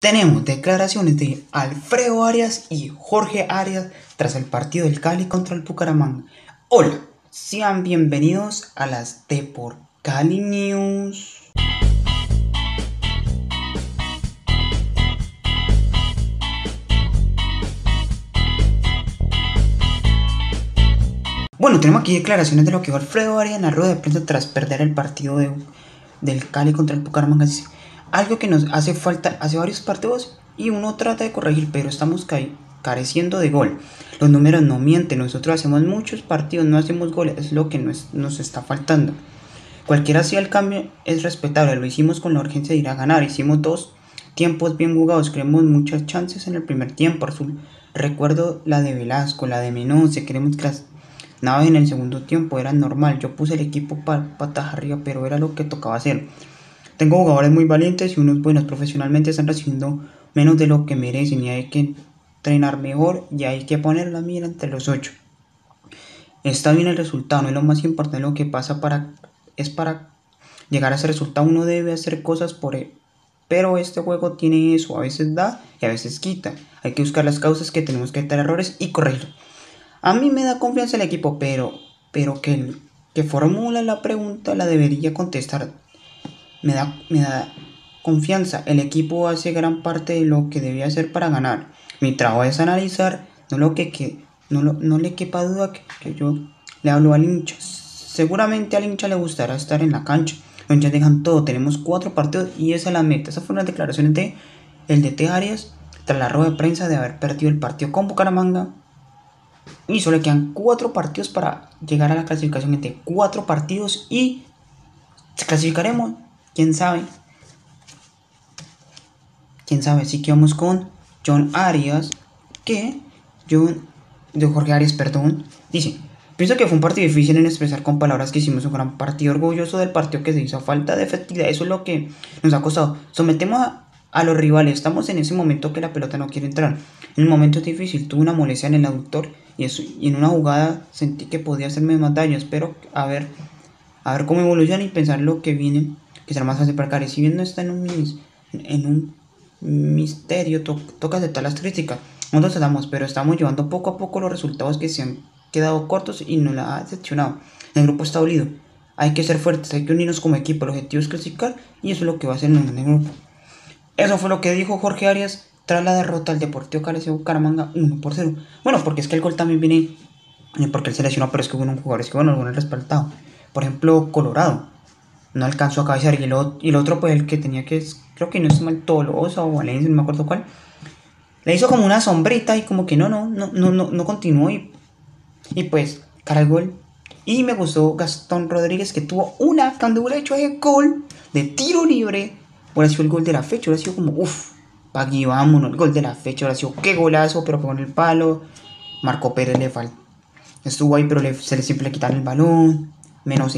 Tenemos declaraciones de Alfredo Arias y Jorge Arias tras el partido del Cali contra el Bucaramanga. Hola, sean bienvenidos a las Depor Cali News. Bueno, tenemos aquí declaraciones de lo que dijo Alfredo Arias en la rueda de prensa tras perder el partido del Cali contra el Bucaramanga. Algo que nos hace falta hace varios partidos y uno trata de corregir, pero estamos careciendo de gol. Los números no mienten, nosotros hacemos muchos partidos, no hacemos goles, es lo que nos está faltando. Cualquiera sea el cambio es respetable, lo hicimos con la urgencia de ir a ganar, hicimos 2 tiempos bien jugados, creemos muchas chances en el primer tiempo. Recuerdo la de Velasco, la de Menose, queremos que las naves en el segundo tiempo eran normal, yo puse el equipo patas arriba, pero era lo que tocaba hacer. Tengo jugadores muy valientes y unos buenos. Profesionalmente están recibiendo menos de lo que merecen y hay que entrenar mejor y hay que poner la mira entre los 8. Está bien el resultado, no es lo más importante. Lo que pasa para llegar a ese resultado uno debe hacer cosas por él. Pero este juego tiene eso, a veces da y a veces quita. Hay que buscar las causas, que tenemos que tener errores y corregirlos. A mí me da confianza el equipo, pero que formula la pregunta la debería contestar. Me da confianza. El equipo hace gran parte de lo que debía hacer para ganar. Mi trabajo es analizar, no le quepa duda que yo le hablo al hincha. Seguramente al hincha le gustará estar en la cancha. Los hinchas dejan todo. Tenemos 4 partidos y esa es la meta. Esas fueron las declaraciones de el DT Arias tras la rueda de prensa de haber perdido el partido con Bucaramanga. Y solo le quedan 4 partidos para llegar a la clasificación. Entre 4 partidos y clasificaremos. ¿Quién sabe? Así que vamos con Jorge Arias, dice: pienso que fue un partido difícil en expresar con palabras que hicimos un gran partido, orgulloso del partido que se hizo, falta de efectividad, eso es lo que nos ha costado. Sometemos a los rivales, estamos en ese momento que la pelota no quiere entrar. En el momento es difícil, tuve una molestia en el aductor y en una jugada sentí que podía hacerme más daño. Espero a ver cómo evoluciona y pensar lo que viene, que será más fácil para Cari. Si bien no está en un misterio, toca aceptar las críticas. Nosotros tratamos, pero estamos llevando poco a poco los resultados que se han quedado cortos y nos la ha decepcionado. El grupo está unido, hay que ser fuertes, hay que unirnos como equipo. El objetivo es clasificar y eso es lo que va a hacer en el grupo. Eso fue lo que dijo Jorge Arias tras la derrota al Deportivo Cali Bucaramanga 1-0. Bueno, porque es que el gol también viene porque él se lesionó, pero es que hubo un jugador que bueno, el respaldado. Por ejemplo, Colorado no alcanzó a cabecear y el otro pues el que tenía que, creo que no es mal, Tolosa o Valencia, no me acuerdo cuál, le hizo como una sombrita y como que no continuó y pues cara al gol. Y me gustó Gastón Rodríguez, que tuvo cuando hubiera hecho ese gol de tiro libre, hubiera sido el gol de la fecha, hubiera sido como pa' aquí vámonos, el gol de la fecha, hubiera sido qué golazo, pero con el palo. Marco Pérez estuvo ahí, pero siempre le quitaron el balón. Menos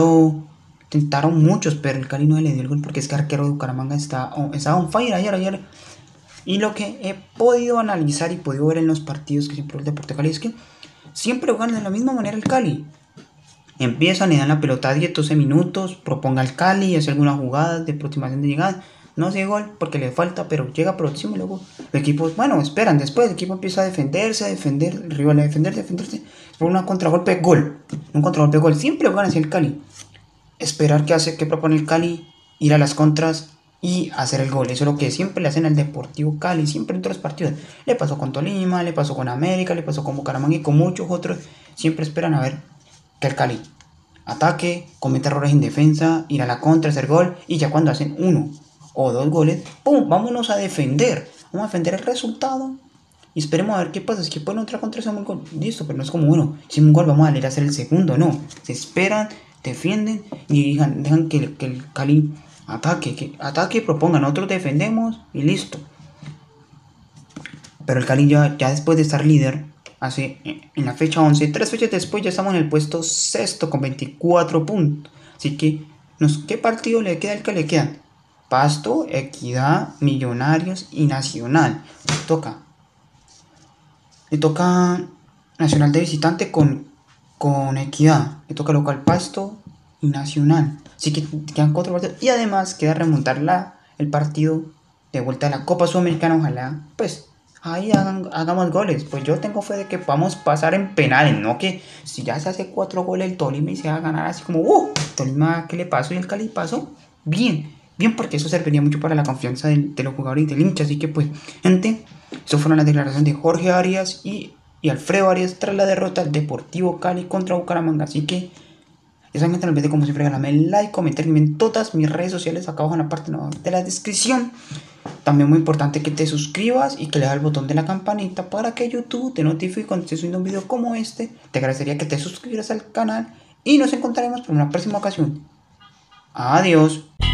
intentaron muchos, pero el Cali no le dio el gol porque es que arquero de Bucaramanga estaba on fire ayer. Y lo que he podido analizar y podido ver en los partidos que siempre el Deportivo Cali es que siempre juegan de la misma manera el Cali. Empiezan, le dan la pelota a 10-12 minutos, proponga el Cali, hace alguna jugada de aproximación de llegada. No hace gol porque le falta, pero llega próximo y luego los equipos, esperan. Después el equipo empieza a defender, el rival a defenderse. Por un contragolpe, gol. Siempre juegan hacia el Cali. Esperar que propone el Cali, ir a las contras y hacer el gol. Eso es lo que siempre le hacen al Deportivo Cali, siempre en todos los partidos. Le pasó con Tolima, le pasó con América, le pasó con Bucaramanga y con muchos otros. Siempre esperan a ver que el Cali ataque, cometa errores en defensa, ir a la contra, hacer gol, y ya cuando hacen 1 o 2 goles, ¡pum! Vámonos a defender. Vamos a defender el resultado y esperemos a ver qué pasa. Si que ponen otra contra, hacemos un gol, listo, pero no es como si un gol vamos a ir a hacer el segundo, no. Se esperan, defienden y dejan que el Cali ataque, propongan, nosotros defendemos y listo. Pero el Cali ya después de estar líder, en la fecha 11, 3 fechas después ya estamos en el puesto 6 con 24 puntos. Así que, ¿qué partido le queda al Cali? Le quedan Pasto, Equidad, Millonarios y Nacional. Le toca Nacional de visitante con Equidad. Le toca local Pasto y Nacional. Así que quedan 4 partidos. Y además queda remontar el partido de vuelta a la Copa Sudamericana, ojalá pues ahí hagamos goles. Pues yo tengo fe de que vamos a pasar en penales, no que si ya se hace 4 goles el Tolima y se va a ganar así como, Tolima, ¿qué le pasó? Y el Cali pasó. Bien, porque eso serviría mucho para la confianza de los jugadores y del hincha. Así que pues, gente, eso fueron las declaraciones de Jorge Arias y Alfredo Arias tras la derrota del Deportivo Cali contra Bucaramanga. Así que esa gente no olvide como siempre regalarme like, comentar en todas mis redes sociales acá abajo en la parte de la descripción. También muy importante que te suscribas y que le das el botón de la campanita para que YouTube te notifique cuando esté subiendo un video como este. Te agradecería que te suscribieras al canal y nos encontraremos por una próxima ocasión. Adiós.